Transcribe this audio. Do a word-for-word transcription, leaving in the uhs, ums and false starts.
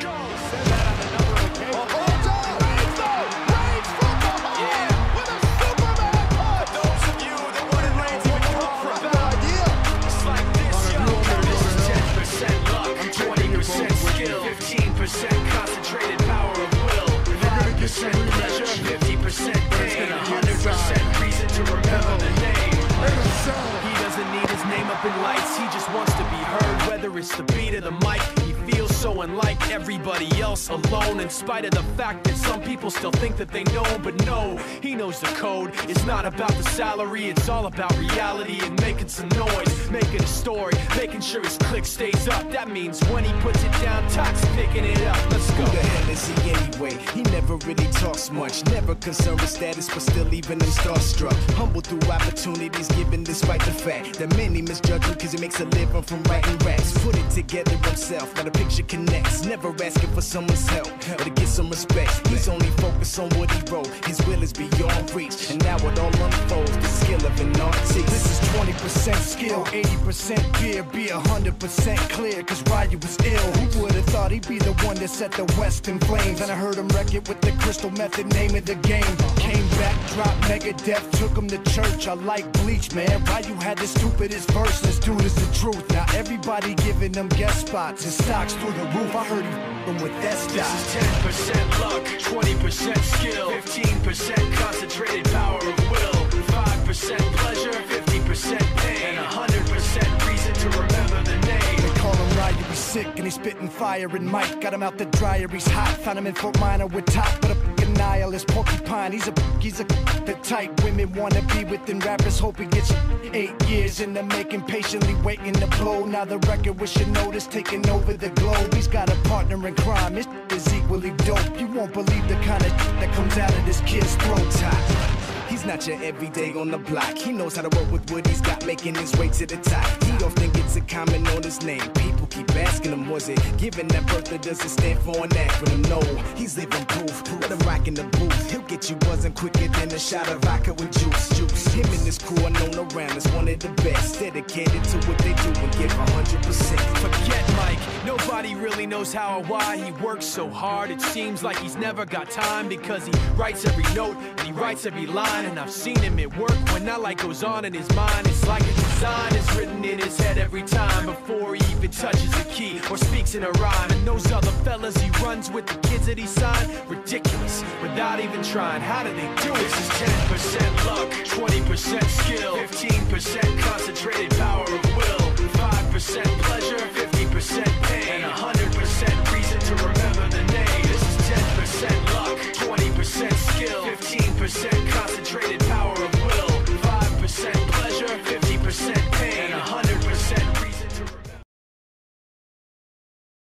go. Said that on a number of occasions. Oh, hold on. Reigns, though. Reigns from behind. Yeah. With a Superman punch. For those of you that wanted Reigns even come from that idea. It's like this, yo. This is ten percent luck, twenty percent skill, fifteen percent concentrated power of will, five percent pleasure, fifty percent pain, one hundred percent reason to remember the name. He doesn't need his name up in lights, he just wants to be heard, whether it's the beat of the mic. He feels so unlike everybody else, alone, in spite of the fact that some people still think that they know. But no, he knows the code. It's not about the salary, it's all about reality and making some noise, making a story, making sure his click stays up. That means when he puts it down, Tox picking it up. Let's go. Who the hell is he anyway? He never really talks much, never concerned with status, but still even him starstruck. Humble through opportunities given despite the fact that many misjudge him cause he makes a living from writing raps. Put it together himself, now the picture connects. Never asking for someone's help or to get some respect. He's only focused on what he wrote. His will is beyond reach, and now it all unfolds. The skill of an artist. This is twenty percent skill, eighty percent fear, be one hundred percent clear, cause Ryu was ill. Who would've thought he'd be the one that set the West in flames? And I heard him wreck it with the crystal method, name of the game. Came back, dropped Megadeth, took him to church. I like Bleach, man. Ryu had the stupidest verse. This dude is the truth. Now everybody giving them guest spots and stocks through the roof. I heard he f***ing with that stock. This is ten percent luck, twenty percent skill, fifteen percent concentrated power of will, five percent pleasure, fifty percent pain, and one hundred percent reason to remember the name. They call him Ryu, he's sick and he's spitting fire and Mike. Got him out the dryer, he's hot. Found him in Fort Minor with top, but a f***ing nihilist porcupine. He's a he's a the type women wanna be within rappers. Hope he gets eight years in the making, patiently waiting to blow. Now the record with your notice taking over the globe. He's got a partner in crime, his is equally dope. You won't believe the kind of that comes out of this kid's throat. Top. He's not your everyday on the block. He knows how to work with what he's got, making his way to the top. He often gets a comment on his name. People keep asking him, was it given that birth, or does it stand for an acronym? No, he's living proof. Let him rock in the booth. He'll get you buzzing quicker than a shot of vodka with juice. Juice. Him and his crew are known around as one of the best. Dedicated to what they do and give one hundred percent. Forget Mike, nobody really knows how or why he works so hard. It seems like he's never got time, because he writes every note and he writes every line. And I've seen him at work when that light goes on in his mind. It's like a design is written in his head every time, before he even touches a key or speaks in a rhyme. And those other fellas he runs with, the kids that he signed, ridiculous, without even trying. How do they do it? This is ten percent luck, twenty percent skill, fifteen percent concentrated